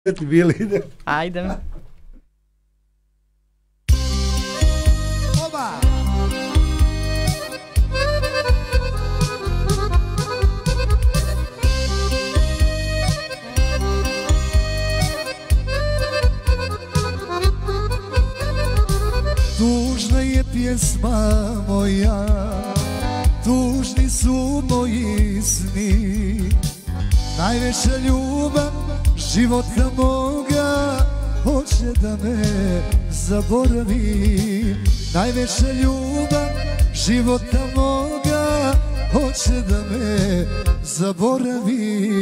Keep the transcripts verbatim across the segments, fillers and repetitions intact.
bili. Ajde. Oba! Tužna je pjesma moja, tužni su moji sni, najveća ljubav života moga hoće da me zaboravi. Najveća ljubav života moga hoće da me zaboravi.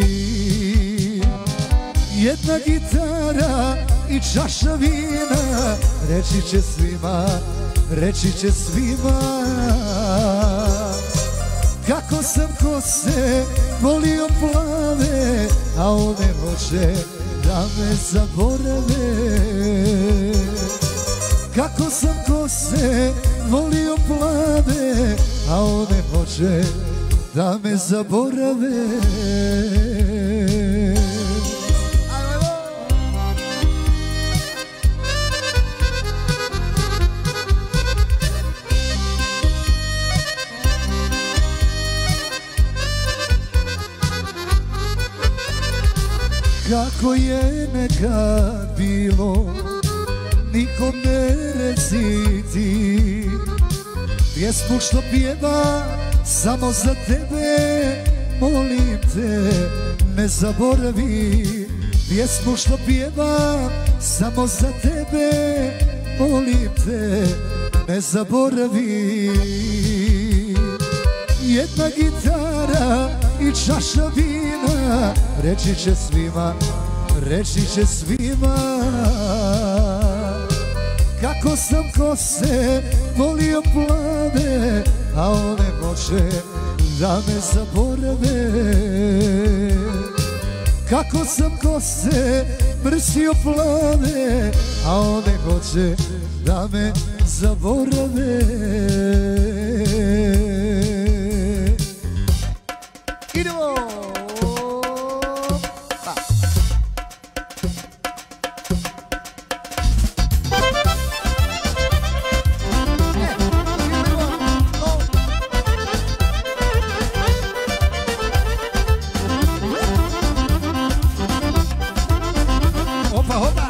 Jedna gitara i čaša vina reći će svima, reći će svima kako sam kose volio plave, a one hoće da me zaborave. Kako sam kose volio plave, a one hoće da me zaborave. Kako je nekad bilo, nikom ne reci ti, pjesmu što pjeva samo za tebe, molim te ne zaboravi. Pjesmu što pjeva samo za tebe, molim te ne zaboravi. Jedna gitara i čaša vina reći će svima, reći će svima kako sam kose volio plave, a one hoće da me zaborave. Kako sam kose mrsio plave, a one hoće da me zaborave. Idemo! Opa, opa!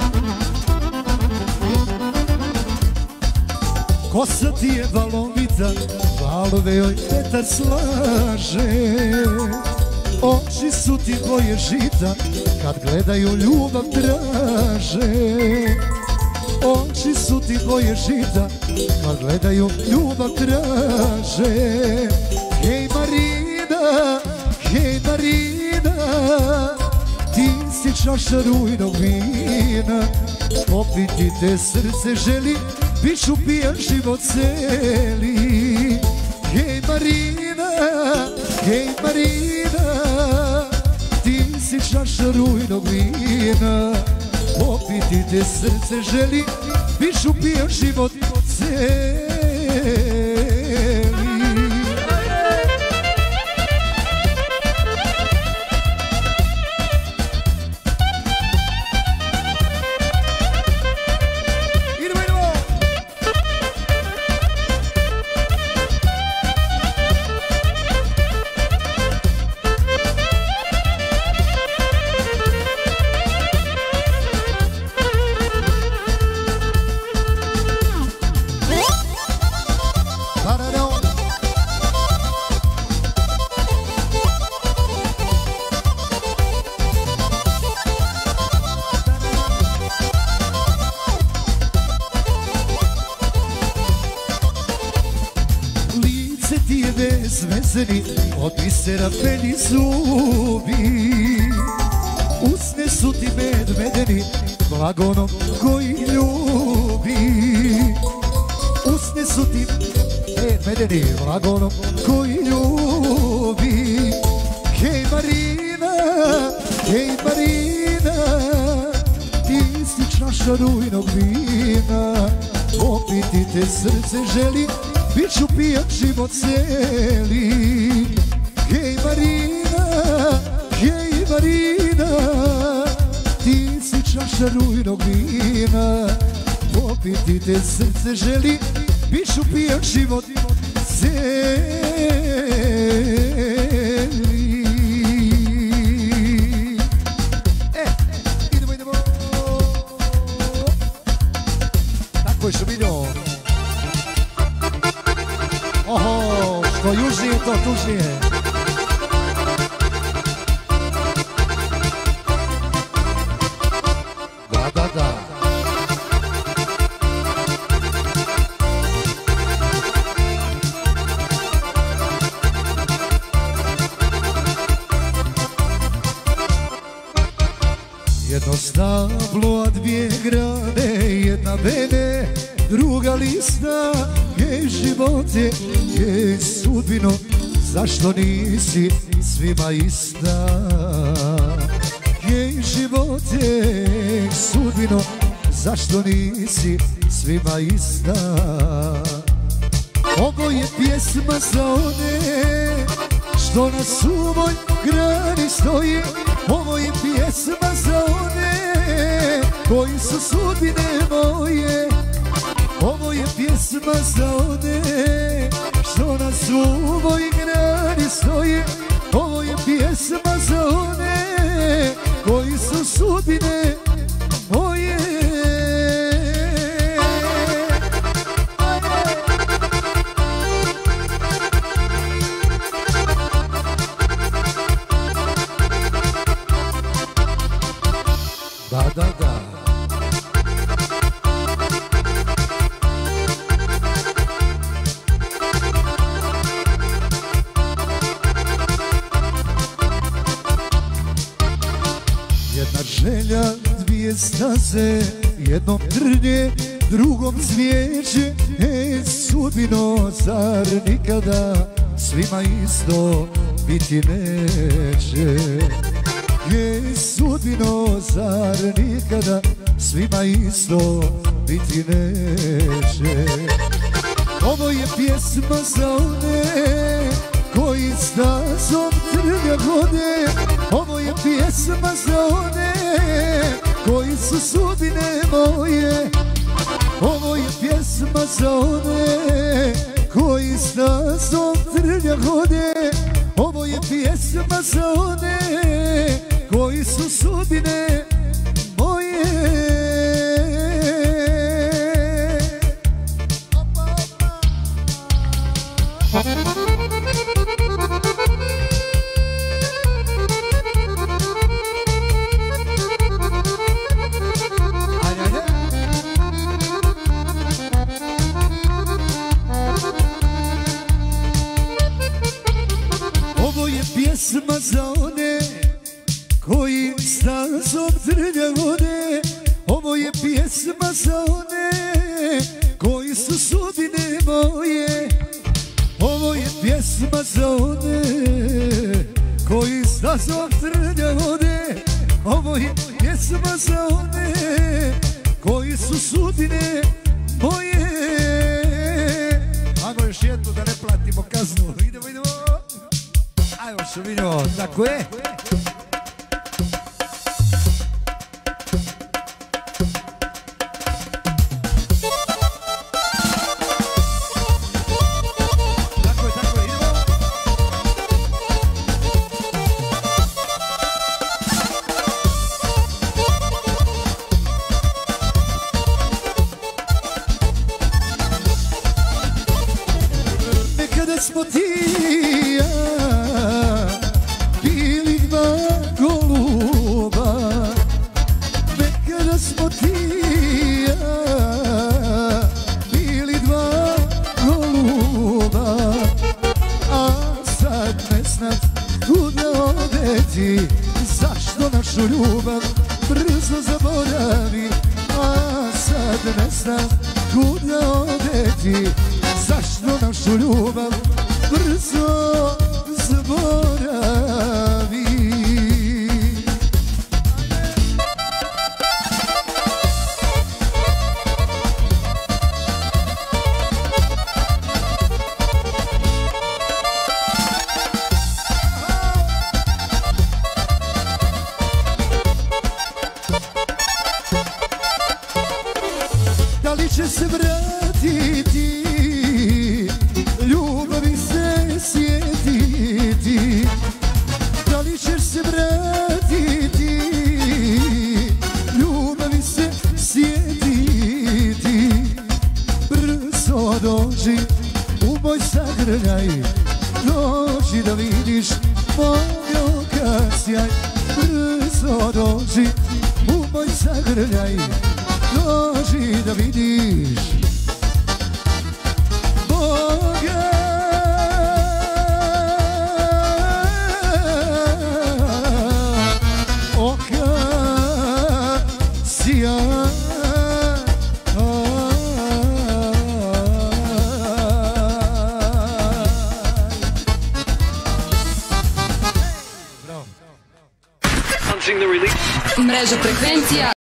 Kosa ti je valovita, valove joj vetar slaže. Oči su ti boje žita, kad gledaju ljubav traže. Oči su ti boje žita, kad gledaju ljubav traže. Hej Marina, hej Marina, ti si čaša rujnog vina, popiti te srce želi, bit ću pijan život celi. Hej Marina, hej Marina, ti si čaša rujnog vina, popiti te srce želi, bit ću pijan život celi. Zvezeni od bisera peni zubi, usne su ti med medeni, blagonom koji ljubi. Usne su ti med medeni, blagonom koji ljubi. Hej Marina, hej Marina, ti si čaša rujnog vina, popiti te srce želi, bit ću pijan život celi. Hej Marina, hej Marina, ti čaša rujnog vina, popiti te srce želi, biću pijan život cijeli. E, idemo, idemo. Tako je Šuminjo. Oho, što južnije to tužnije. Da, da, da. Jedno stablo, a dvije grane, jedna mene, druga lista. Jej živote, jej sudbino, zašto nisi svima ista? Jej živote, jej sudbino, zašto nisi svima ista? Ovo je pjesma za one što na suvoj grani stoji. Ovo je pjesma za one koji su sudbine moje. Ovo je pjesma za one što na suvoj grani stoje. Ovo je pjesma za one koji su sudbine moje. Da, da, da. Jedna želja, dvije staze, jednom trnje, drugom cvijeće. Ej, sudbino, zar nikada svima isto biti neće? Ej, sudbino, zar nikada svima isto biti neće? Ovo je pjesma za one koji stazom trnja hode. Ovo je pjesma za one koji su sudbine moje. Ovo je pjesma za one koji stazom trnja hode. Ovo je pjesma za one koji su sudbine moje. Pjesma za one koji stazom trnja hode. Ovo je pjesma za one koji su sudbine moje. Ovo je pjesma za one koji stazom trnja hode. Ovo je pjesma za one koji su sudbine moje. Ajmo još jednu da ne platimo kaznu. Idemo, idemo. Ajmo Šuminjo, tako je. Tako je, tako je, idemo. Nekada smo ti i ja bili dva goluba. Nekada smo ti i ja bili dva goluba. A sad ne znam kuda odeti, zašto našu ljubav brzo zaboravi. A sad ne znam kuda odeti, zašto našu ljubav brzo zaboravi. će se vratiti, ljubavi se sjetiti. Da li ćeš se vratiti, ljubavi se sjetiti. Brzo dođi, u moj zagrljaj, dođi da vidiš moj okasjaj. Brzo dođi, u moj zagrljaj, dođi da vidiš Boga. Okasjaj. Mreža frekvencija